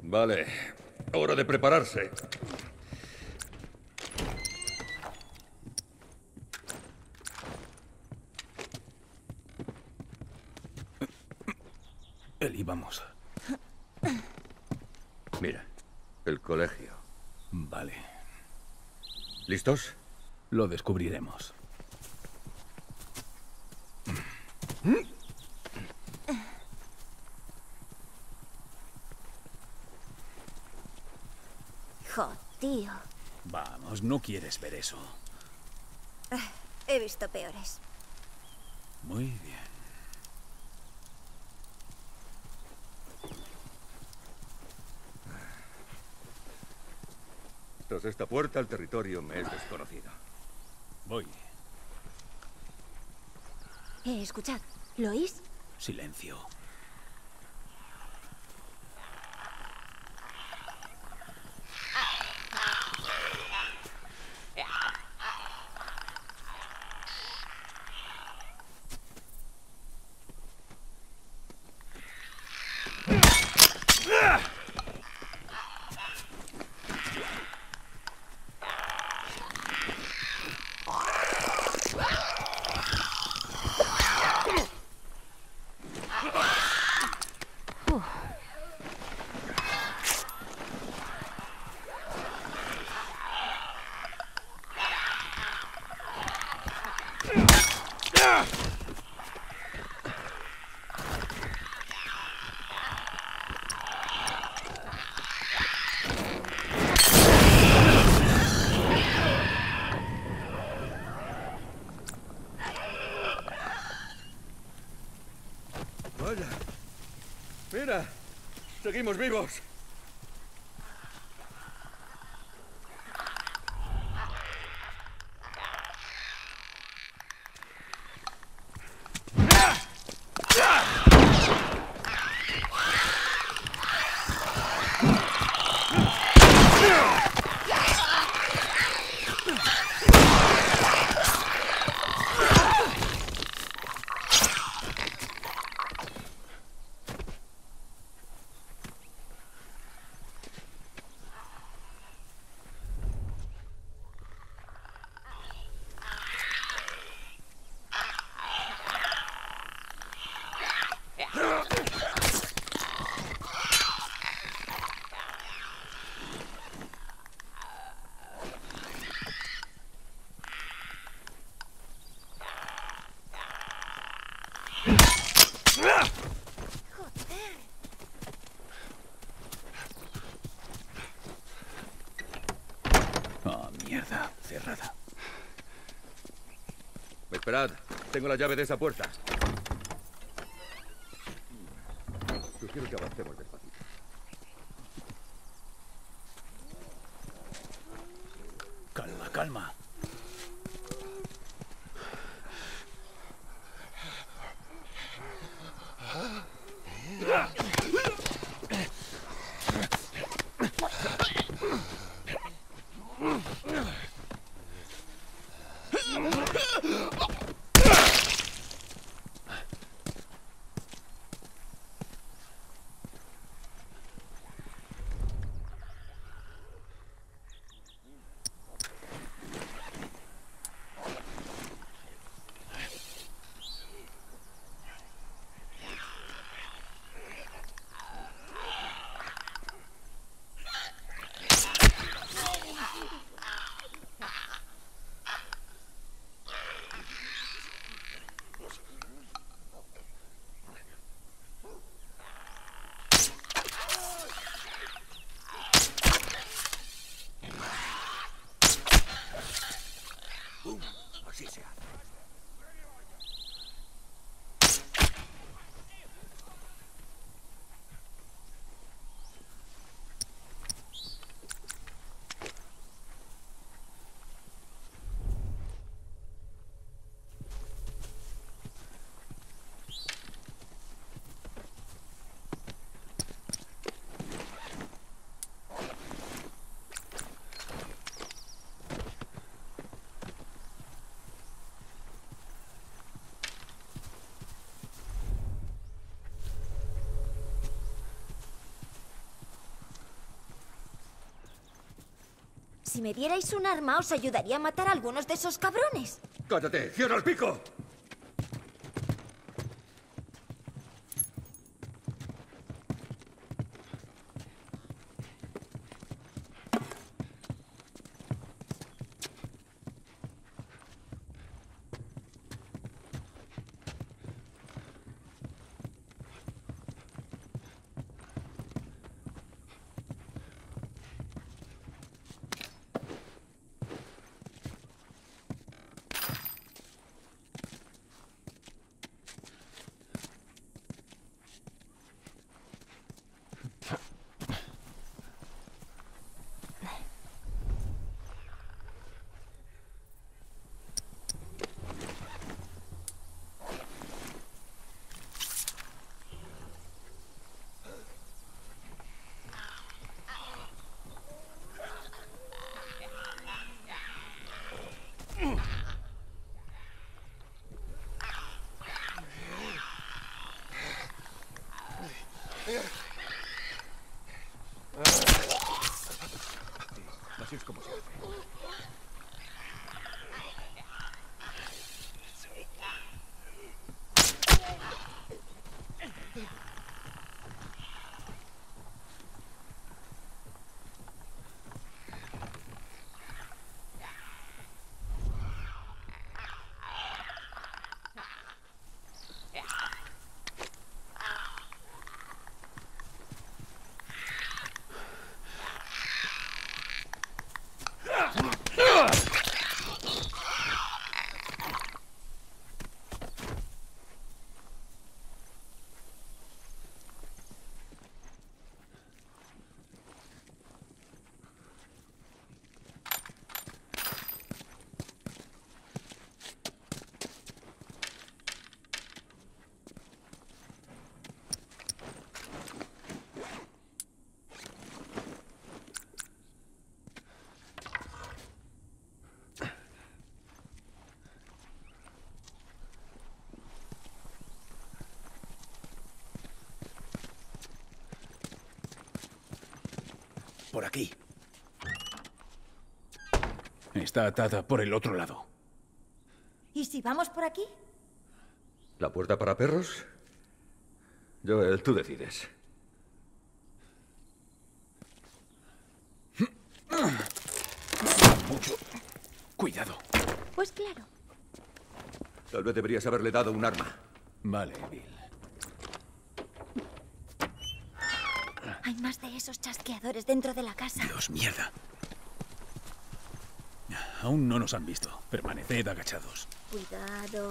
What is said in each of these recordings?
Vale, hora de prepararse. Eli, vamos. Mira, el colegio. Vale. ¿Listos? Lo descubriremos. Jo, tío. Vamos, no quieres ver eso. He visto peores. Muy bien. Tras esta puerta, el territorio me es desconocido. Voy. Escuchad. ¿Lo oís? Silencio. Vaya. Mira, seguimos vivos. Oh, mierda. Cerrada. Esperad, tengo la llave de esa puerta. Sugiero que avancemos despacito. Calma, calma. Si me dierais un arma, os ayudaría a matar a algunos de esos cabrones. ¡Cállate! ¡Cierra el pico! Así es como se hace. Por aquí. Está atada por el otro lado. ¿Y si vamos por aquí? ¿La puerta para perros? Joel, tú decides. Mucho cuidado. Pues claro. Tal vez deberías haberle dado un arma. Vale, Bill. Hay más de esos chasqueadores dentro de la casa. Dios, mierda. Aún no nos han visto. Permaneced agachados. Cuidado.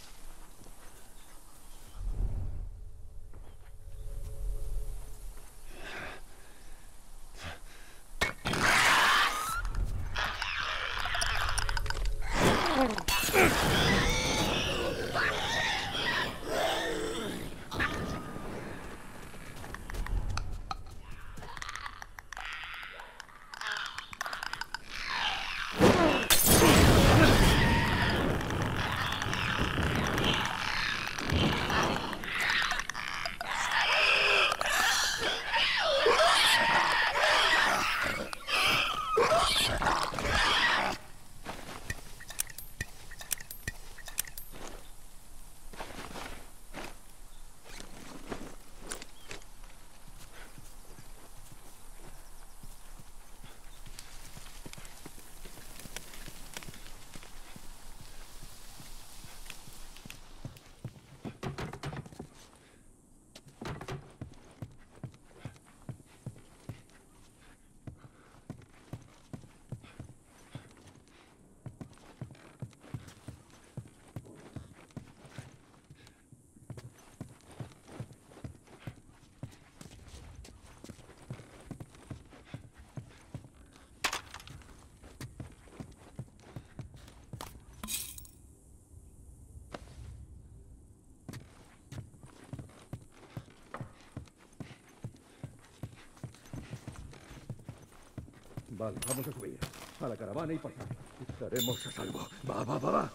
Vale, vamos a subir. A la caravana y pasar. Estaremos a salvo. Va, va, va, va.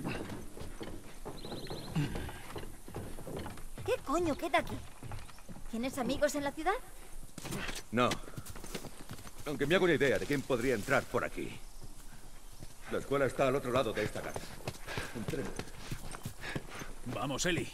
¿Qué coño queda aquí? ¿Tienes amigos en la ciudad? No. Aunque me hago una idea de quién podría entrar por aquí. La escuela está al otro lado de esta casa. Entremos. Vamos, Eli.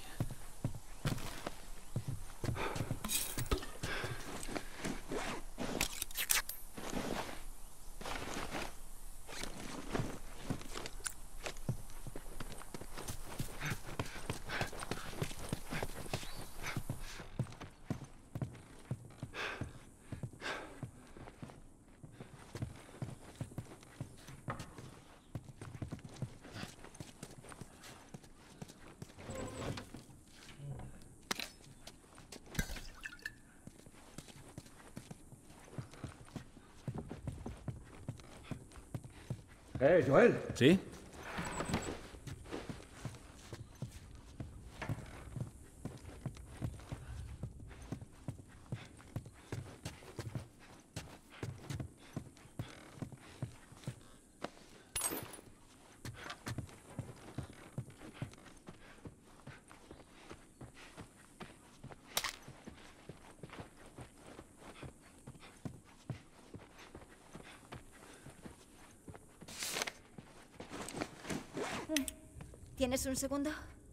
Joel. ¿Sí? ¿Tienes un segundo?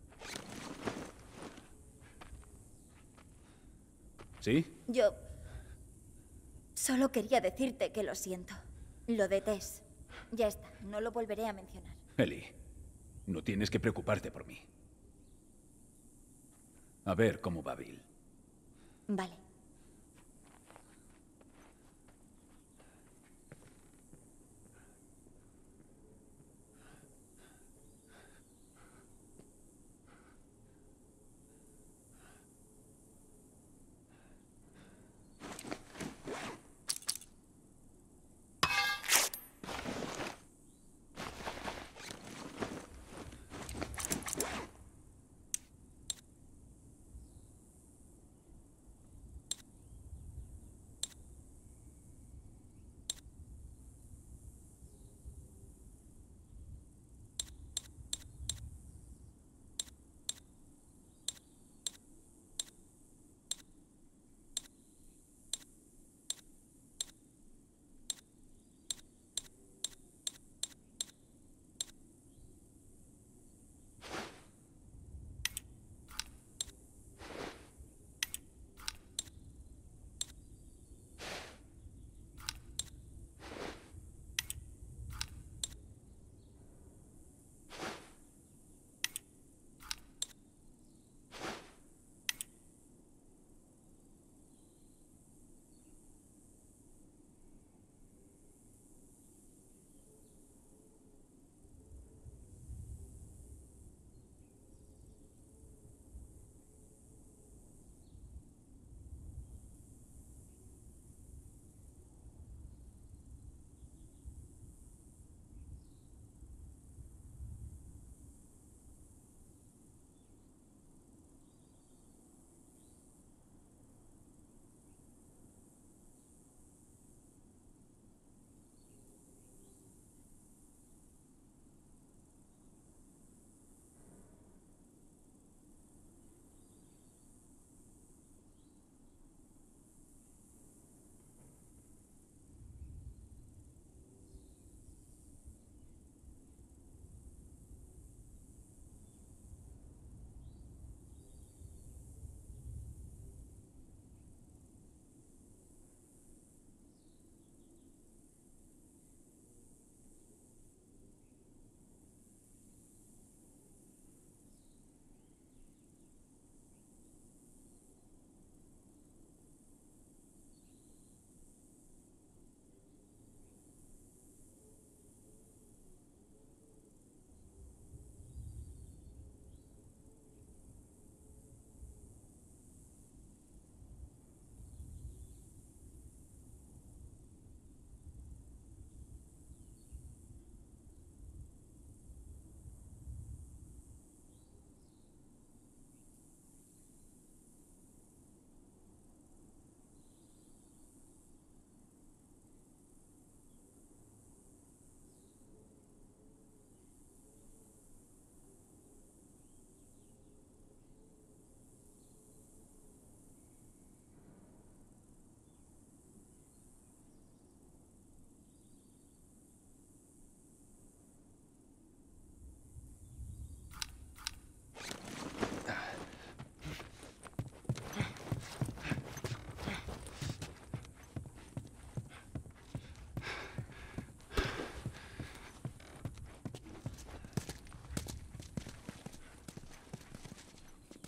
¿Sí? Yo solo quería decirte que lo siento. Lo de Tess. Ya está, no lo volveré a mencionar. Eli, no tienes que preocuparte por mí. A ver cómo va Bill. Vale.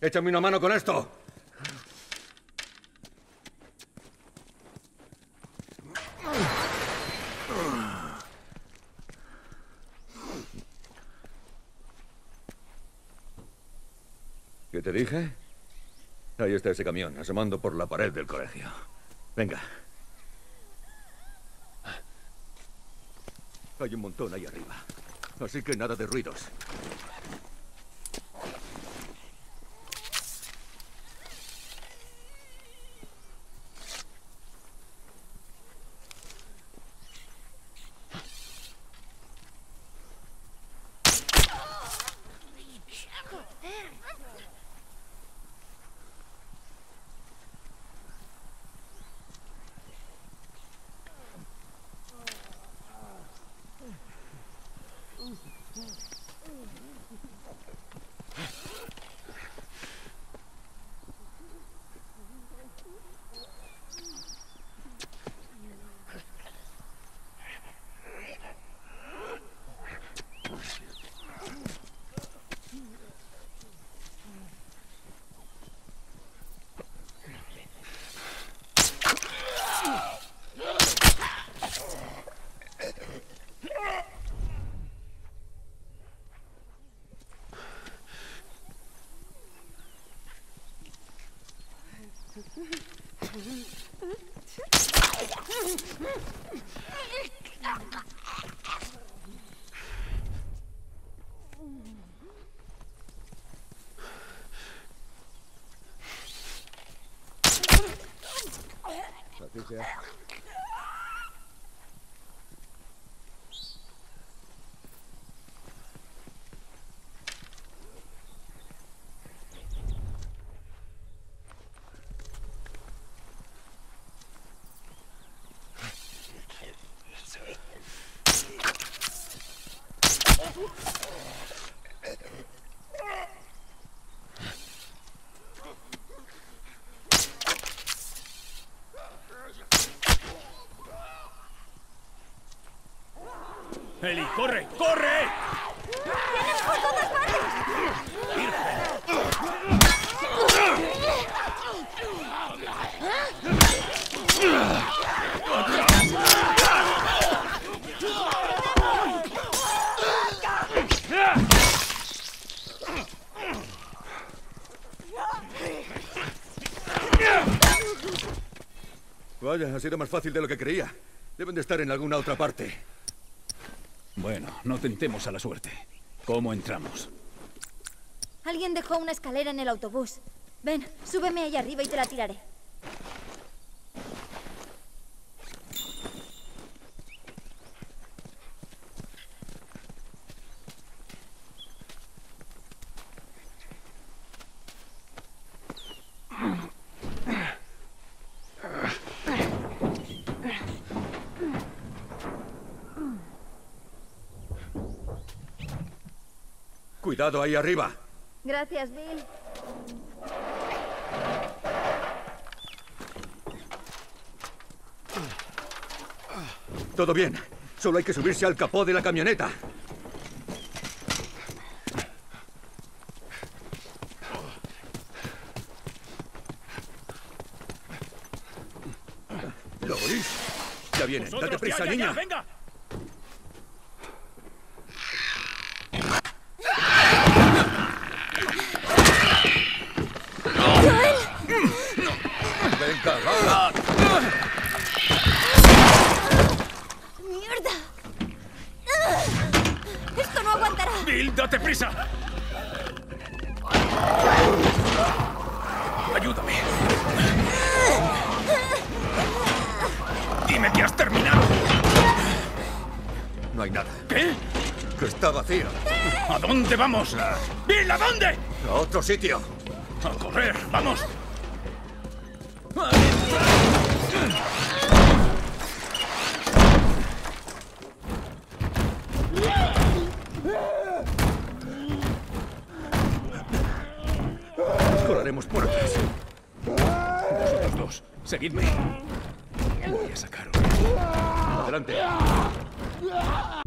Échame una mano con esto. ¿Qué te dije? Ahí está ese camión, asomando por la pared del colegio. Venga. Hay un montón ahí arriba. Así que nada de ruidos. Así sea. ¡Ellie, corre! ¡Corre! ¡Vienen por todas partes! Vaya, ha sido más fácil de lo que creía. Deben de estar en alguna otra parte. Bueno, no tentemos a la suerte. ¿Cómo entramos? Alguien dejó una escalera en el autobús. Ven, súbeme ahí arriba y te la tiraré. Cuidado ahí arriba. Gracias, Bill. Todo bien. Solo hay que subirse al capó de la camioneta. ¿Lo oís? Ya vienen. Date prisa, niña. Ya, venga. Venga, va. ¡Mierda! ¡Esto no aguantará! ¡Bill, date prisa! ¡Ayúdame! ¡Dime que has terminado! No hay nada. ¿Qué? Que está vacío. ¿A dónde vamos? ¡Bill, a dónde! A otro sitio. ¡A correr! ¡Vamos! Colaremos por atrás. Vosotros dos, seguidme. Voy a sacaros. Adelante.